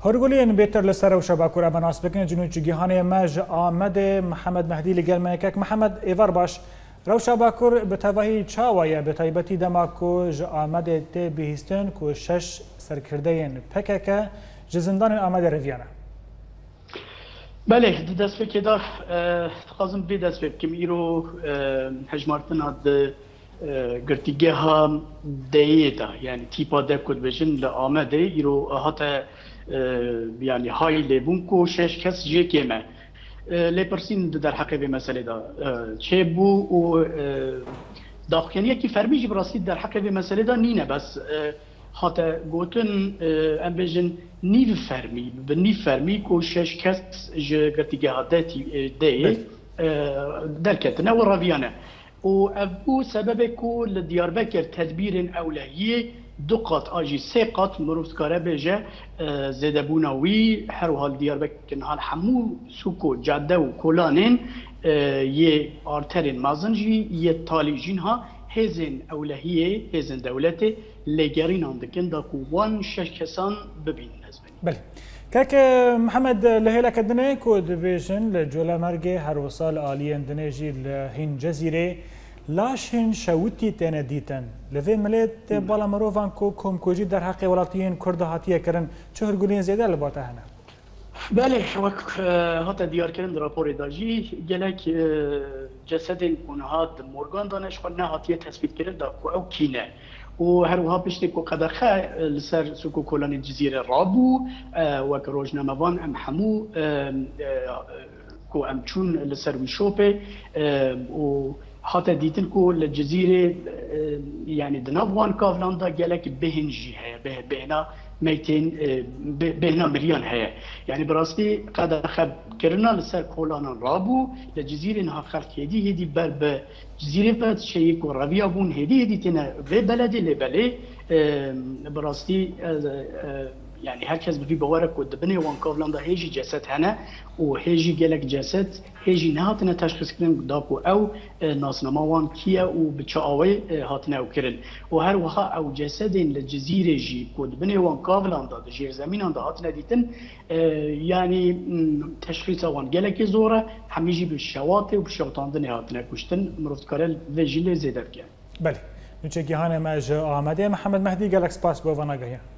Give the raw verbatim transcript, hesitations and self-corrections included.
هرگولین بیتر لسر و شبکور ابن آسپکن جنوب جهانی مج آمد محمد مهدی لگل میکک محمد ایوار باش رو شبکور به توهی چاویه به تایبتی دماکو ج آمد تی بهستن کو شش سرکردین پکک جزندان آمد رویانه. بله دست فکر دار خواستم به دست فکر کم ایرو هجمارتن هاد گرتیگه ها دیتا یعنی تیپا دکود بشن لآمده ایرو هاتا یعنی های لیبون کو شش کس جه کمه لیپرسین در حقیقه به مسئله دا چه بو و داخلیه که فرمیجی براستی در حقیقه به مسئله دا نینه بس حتی گوتن ام بجن نیو فرمی به نیو فرمی کو شش کس جه گرتیگه ها دی در کتنه و راویانه و ابو سبب کو لدیاربکر تدبیر اولویه دو قط آجی سه قط مروز کاره بجه زده بوناوی هر حال دیاربکر حال همو سوکو جاده و کلانین یه آرترین مازنجی یه تالیجین ها هزین اولویه هزین دولت لگرین اندکن دا کوان شش کسان ببین نزبنی. بله. كاك محمد لهيلا كدني كود بيجن لجولا مرجي هر وصال آلي اندنيجي لهين جزيرة لاش هن شوتي تنديتن لفي مليت بالا مروفان كو كم كوجي در حق ولاتيين كرد هاتيه كرن چهر گولين زياده لباتا هنا. بله وقت هات دیار کردن راپور داجی گلک جسد اونها مورگان دانش خود نه هاتیه تثبیت کرد دا او کینه و هر وها پشتی کو قدرخه لسر سوکو کلان جزیره رابو و که روزنامه‌وان ام همو کو ام چون لسر ویشوپه و حتی دیدن کو لجزیره یعنی دنابوان کافلاندا گلک بهنجی هست به بهنا میتین بهنا مریان هست یعنی براستی قدر خب کرنا لسر کلان رابو لجزیره نه خلق هدی هدی بر به جزیره بعد شیء کو رویا بون هدی هدی تنا و بلد لبله براستی يعني هركز بفي بوارك ودبني وان كوفلاندا هيجي جسد هنا وهيجي جالك جسد هيجي نهاتنا تشخيص كرن داكو او ناسنما وان كيا وبتشاوي هاتنا وكرن وهر وها او جسدين للجزيره جي ودبني وان كوفلاندا دجير زمين عند هاتنا ديتن يعني تشخيص وان جالك زوره هميجي بالشواطئ وبالشوطاندن هاتنا كشتن مرفتكارل فيجيل زيدر كان. بله. نوچه گیهان ماج آمده محمد مهدی گلکس پاس بو وناگهی.